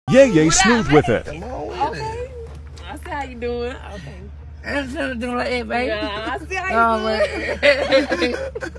Yay smooth with it. Come on with Okay. I see how you doing. Okay. I'm trying to do like that, baby. Yeah, I see how you doing.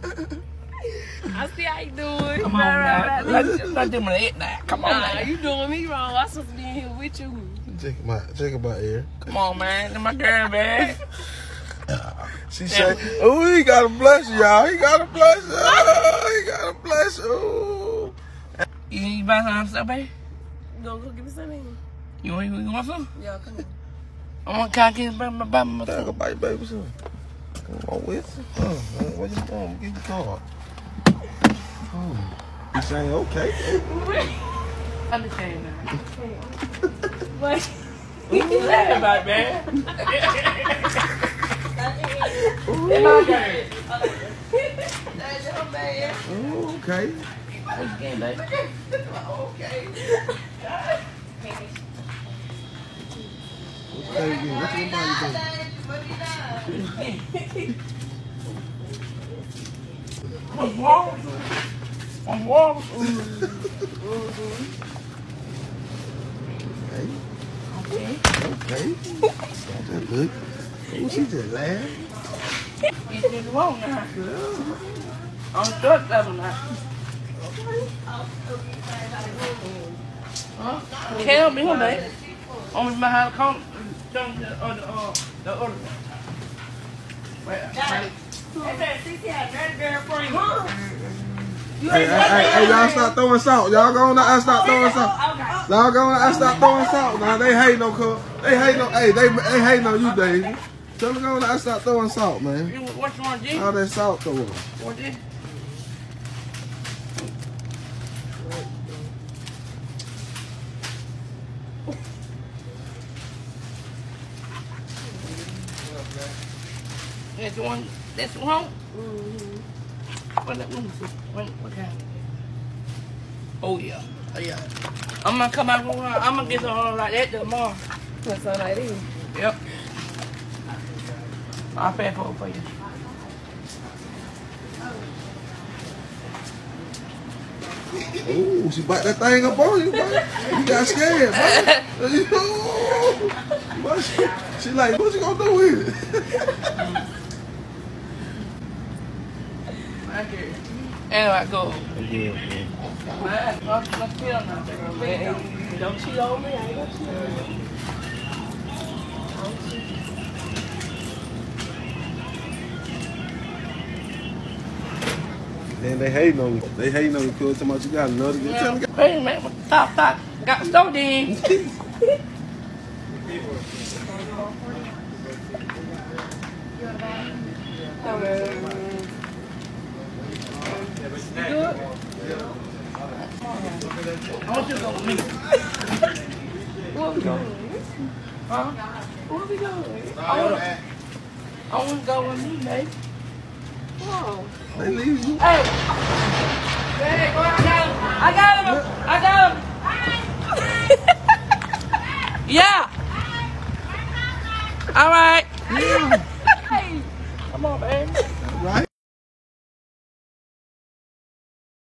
I see how you doing. Come on now. Let's do my head now. Come on Nah, now. you doing me wrong. I'm supposed to be in here with you. it. Check him out here. Come on, man. That's my girl, man. She said, "Oh, he got a bless y'all. He got a bless. He got a bless. Oh." You buy some stuff, baby? Go give me something. You want some? Yeah, come on. I want khakis by my Take a bite, baby. Son. Come on with you. Where you going? Get your card. Oh. You saying okay? Understand now. What? What you laughing about, man? It's my girl. That's your man. Oh, okay. What you getting, baby? Okay. What you buying? I'm warm. Okay. Okay. Just look. Oh, she just laughed. You just wrong now. I'm stuck level now. Huh? Can't be home, baby. Only my house come. The other one. Wait. Hey, y'all stop throwing salt. Y'all go on and stop throwing salt. Y'all go on and stop throwing salt. Now they hating on cuz. They hating on, hey, they hating on you, Daisy. Tell them go on and stop throwing salt, man. What you want, G? All that salt throwing. What this? That's the one. That's the one. What kind? Oh yeah. Oh yeah. I'm gonna come out. I'm gonna get some like that tomorrow. What's on like this? Yep. I'll pay for you. Oh, she bite that thing up on you, boy. You got scared, boy. She like, what you gonna do with it? Anyway, go. Yeah. Don't cheat on me. I ain't gonna cheat on you. Then they hating on you. They hating on you because too much you got another. Wait a minute. Stop. Got stove in. I want you to go with me. Where we going? Huh? Where we going? I want to go with me, babe. Oh. They leave you. Hey! Hey, go ahead. I got him. Yeah.